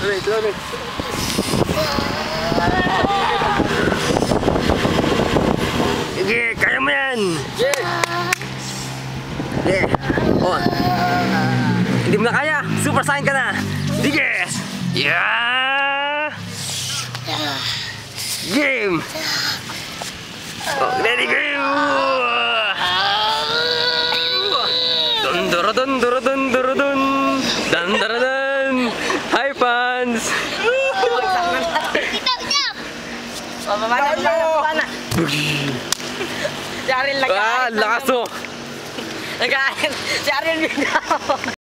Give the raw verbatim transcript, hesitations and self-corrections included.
Tuloy, tuloy. Sige, kaya mo yan. Sige. On. Hindi mo na kaya. Super Saiyan ka na. Sige. Yeah. Game. Oh, ready, game. Dun dun dun dun dun dun dun dun dun dun. Hi fans. Pababa na, pababa na. Si Ariel nag-aaral. Ah, lakas mo. Nag-aaral. Si Ariel bigla.